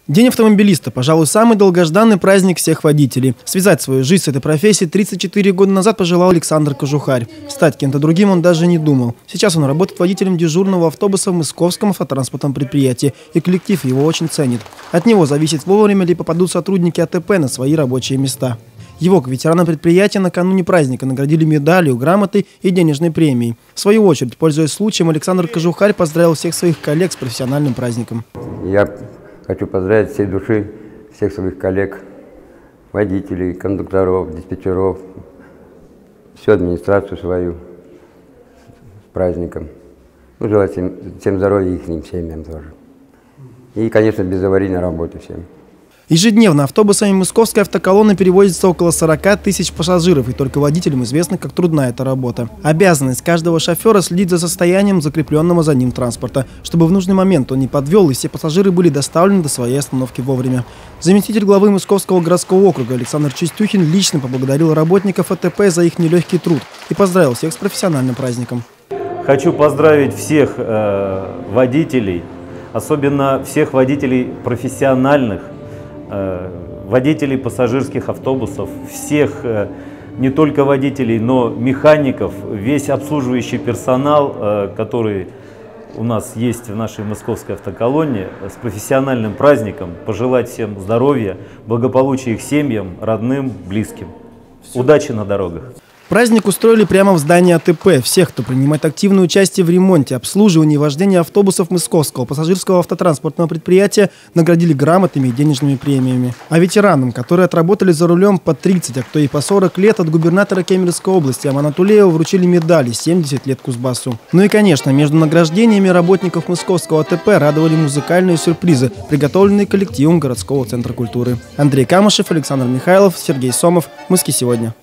День автомобилиста – пожалуй, самый долгожданный праздник всех водителей. Связать свою жизнь с этой профессией 34 года назад пожелал Александр Кожухарь. Стать кем-то другим он даже не думал. Сейчас он работает водителем дежурного автобуса в Московском автотранспортном предприятии, и коллектив его очень ценит. От него зависит, вовремя ли попадут сотрудники АТП на свои рабочие места. Его, к ветеранам предприятия, накануне праздника наградили медалью, грамотой и денежной премией. В свою очередь, пользуясь случаем, Александр Кожухарь поздравил всех своих коллег с профессиональным праздником. Я хочу поздравить всей души всех своих коллег, водителей, кондукторов, диспетчеров, всю администрацию свою с праздником. Желаю всем здоровья и их семьям тоже. И, конечно, безаварийной работы всем. Ежедневно автобусами московской автоколонны перевозится около 40 тысяч пассажиров, и только водителям известно, как трудна эта работа. Обязанность каждого шофера следить за состоянием закрепленного за ним транспорта, чтобы в нужный момент он не подвел и все пассажиры были доставлены до своей остановки вовремя. Заместитель главы Московского городского округа Александр Чистюхин лично поблагодарил работников АТП за их нелегкий труд и поздравил всех с профессиональным праздником. Хочу поздравить всех водителей, особенно всех водителей профессиональных, водителей пассажирских автобусов, всех не только водителей, но механиков, весь обслуживающий персонал, который у нас есть в нашей московской автоколонне, с профессиональным праздником, пожелать всем здоровья, благополучия их семьям, родным, близким. Удачи на дорогах! Праздник устроили прямо в здании АТП. Всех, кто принимает активное участие в ремонте, обслуживании и вождении автобусов Московского пассажирского автотранспортного предприятия, наградили грамотами и денежными премиями. А ветеранам, которые отработали за рулем по 30, а кто и по 40 лет, от губернатора Кемеровской области Амана Тулеева вручили медали «70 лет Кузбассу». Ну и, конечно, между награждениями работников Московского АТП радовали музыкальные сюрпризы, приготовленные коллективом городского центра культуры. Андрей Камышев, Александр Михайлов, Сергей Сомов. «Мыски сегодня».